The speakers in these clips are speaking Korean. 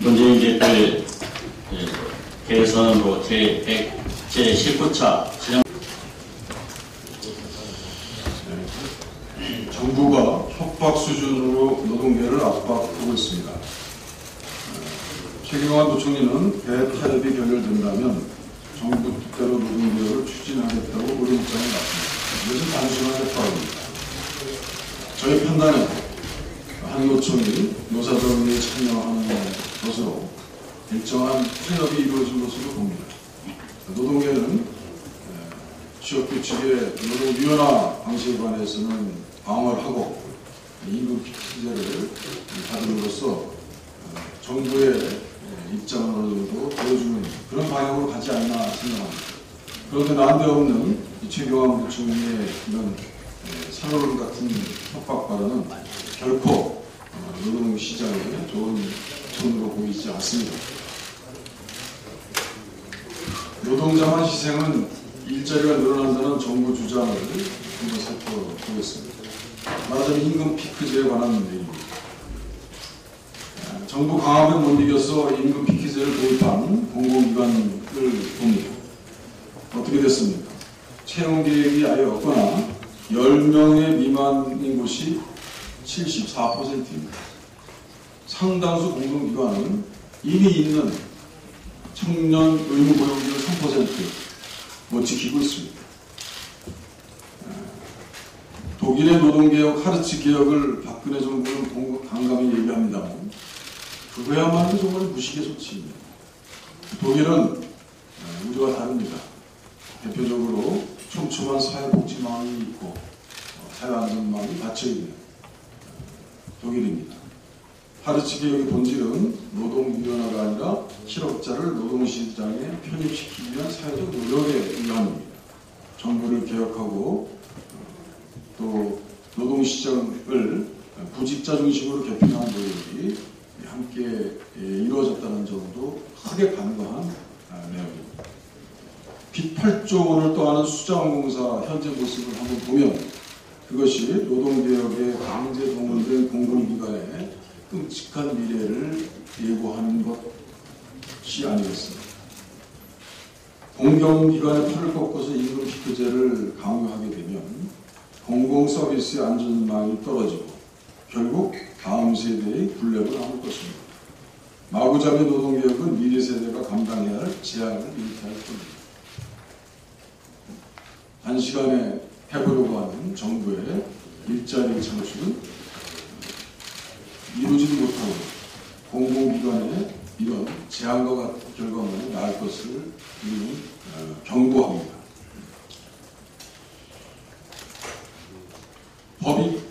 문재인 대표의 대선으로 제19차 지정 정부가 협박 수준으로 노동계를 압박하고 있습니다. 최경환 부총리는 대타협이 결렬된다면 정부 뜻대로 노동개혁을 추진하겠다고 그런 입장을 놨습니다. 이것은 단순한 협박입니다. 저희 판단은 한노총이 노사정리에 참여하는 것으로 일정한 타협이 이루어진 것으로 봅니다. 노동계는 취업규칙의 노동유연화 방식에 관해서는 방어를 하고 임금 피크제를 받음으로써 정부의 입장을 어느 정도 보여주는 그런 방향으로 가지 않나 생각합니다. 그런데 난데없는 최경환 부총리의 이런 살얼음 같은 협박 발언은 결코 노동시장에 좋은 손으로 보이지 않습니다. 노동자만 희생은 일자리가 늘어난다는 정부 주장을 한번 살펴보겠습니다. 말하자면 임금 피크제에 관한 내용입니다. 정부 강압에 못 이겨서 임금 피크제를 도입한 공공기관을 봅니다. 어떻게 됐습니까? 채용 계획이 아예 없거나 10명의 미만인 곳이 74%입니다. 상당수 공공기관은 이미 있는 청년 의무고용률 3% 못 지키고 있습니다. 독일의 노동개혁 하르츠 개혁을 박근혜 정부는 강감히 얘기합니다만 그거야말로 정말 무식의 소치입니다. 독일은 우리와 다릅니다. 대표적으로 촘촘한 사회복지망이 있고 사회안전망이 닫혀있는 독일입니다. 하르츠 개혁의 본질은 노동유연화가 아니라 실업자를 노동시장에 편입시키기 위한 사회적 노력에 의한입니다. 정부를 개혁하고 또 노동시장을 부직자 중심으로 개편한 노력이 함께 이루어졌다는 점도 크게 간과한 내용입니다. 빚 8조 원을 떠안은 수자원공사 현재 모습을 한번 보면 그것이 노동개혁에 강제 동원된 공공기관의 끔찍한 미래를 예고하는 것이 아니겠습니까? 공공기관의 팔을 꺾어서 임금 피크제를 강요하게 되면 공공서비스의 안전망이 떨어지고 결국 다음 세대의 굴레로 남을 것입니다. 마구잡이 노동개혁은 미래 세대가 감당해야 할 재앙을 일으켜야 할 겁니다. 단시간에 해보려고 하는 정부의 일자리 창출은 이루지도 못하고 공공기관의 이런 재앙과 같은 결과만이 나을 것을 우리는 경고합니다. 법이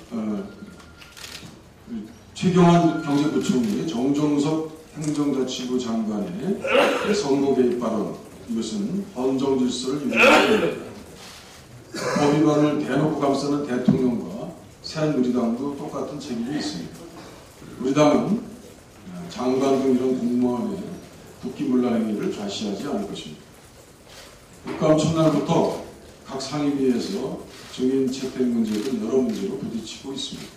최경환 경제부총리, 정종석 행정자치부 장관의 선거 개입 발언, 이것은 헌정 질서를 위반합니다. 법 위반을 대놓고 감싸는 대통령과 새누리당도 똑같은 책임이 있습니다. 우리 당은 장관 등 이런 공무원의 국기문란 행위를 좌시하지 않을 것입니다. 국감 첫날부터 각 상임위에서 증인 채택 문제 등 여러 문제로 부딪히고 있습니다.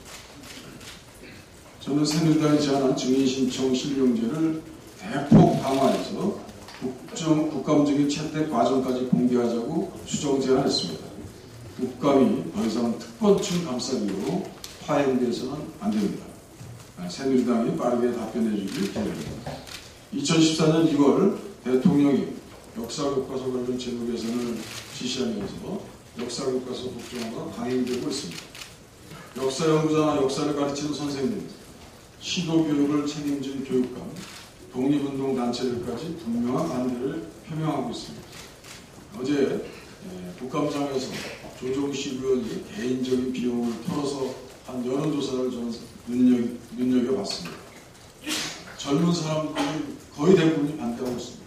저는 새누리당이 제안한 증인 신청 실명제를 대폭 강화해서 국감 증인 채택 과정까지 공개하자고 수정 제안했습니다. 국감이 더 이상 특권층 감싸기로 파행돼서는 안 됩니다. 새누리당이 빠르게 답변해 주길 기대합니다. 2014년 2월 대통령이 역사교과서 관련 제도 개선을 지시하면서 역사교과서 국정화가 강행되고 있습니다. 역사연구자나 역사를 가르치는 선생님, 시도교육을 책임진 교육감, 독립운동단체들까지 분명한 반대를 표명하고 있습니다. 어제 국감장에서 조정식 의원이 개인적인 비용을 털어서 한 여론조사를 저는 눈여겨봤습니다. 젊은 사람들이 거의 대부분이 반대하고 있습니다.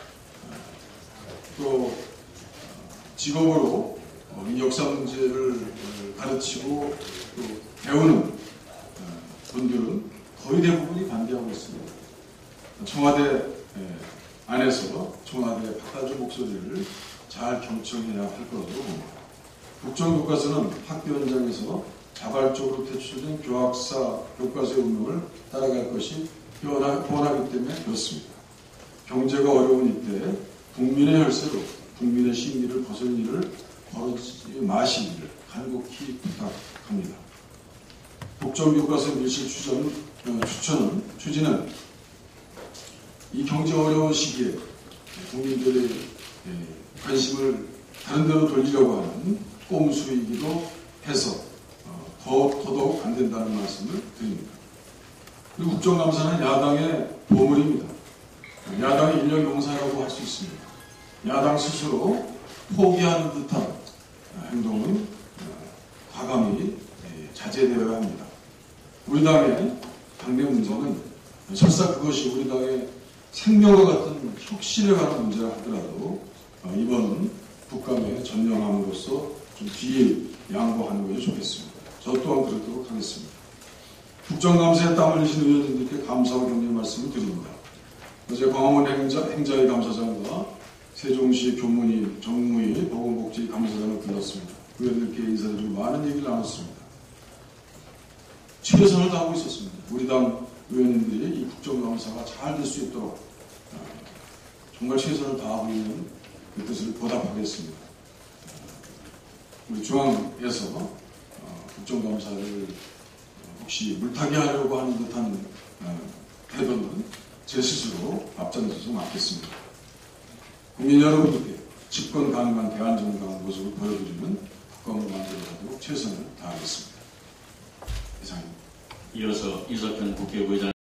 또 직업으로 역사 문제를 가르치고 또 배우는 분들은 거의 대부분이 반대하고 있습니다. 청와대 안에서 청와대 바깥쪽 목소리를 잘 경청해야 할 것으로 봅니다. 국정교과서는 학교 현장에서 자발적으로 퇴출된 교학사 교과서의 운명을 따라갈 것이 변하기 때문에 그렇습니다. 경제가 어려운 이때 국민의 혈세로 국민의 심리를 거슬 일을 벌이지 마시기를 간곡히 부탁합니다. 국정교과서 밀실 추진은 이 경제 어려운 시기에 국민들의 관심을 다른 데로 돌리려고 하는 꼼수이기도 해서 더더욱 안 된다는 말씀을 드립니다. 그리고 국정감사는 야당의 보물입니다. 야당의 인력 용사라고 할 수 있습니다. 야당 스스로 포기하는 듯한 행동은 과감히 자제되어야 합니다. 우리 당의 당내 문제는 설사 그것이 우리 당의 생명과 같은 혁신에 관한 문제라 하더라도 이번 국감에 전념함으로써 좀 뒤에 양보하는 것이 좋겠습니다. 저 또한 그렇도록 하겠습니다. 국정감사에 땀 흘리신 의원님들께 감사와 격려의 말씀을 드립니다. 어제 광화문 행자위 감사장과 세종시 교문위, 정무위, 보건복지 감사장을 들렀습니다. 의원들께 인사드리고 많은 얘기를 나눴습니다. 최선을 다하고 있었습니다. 우리 당 의원님들이 이 국정감사가 잘 될 수 있도록 정말 최선을 다하고 있는 그 뜻을 보답하겠습니다. 우리 중앙에서 국정감사를 혹시 물타기 하려고 하는 듯한 태도는 제 스스로 앞장서서 맡겠습니다. 국민 여러분들께 집권 가능한 대안정당한 모습을 보여드리는 국감을 만들어가도록 최선을 다하겠습니다. 이상입니다. 이어서 이석현 국회의장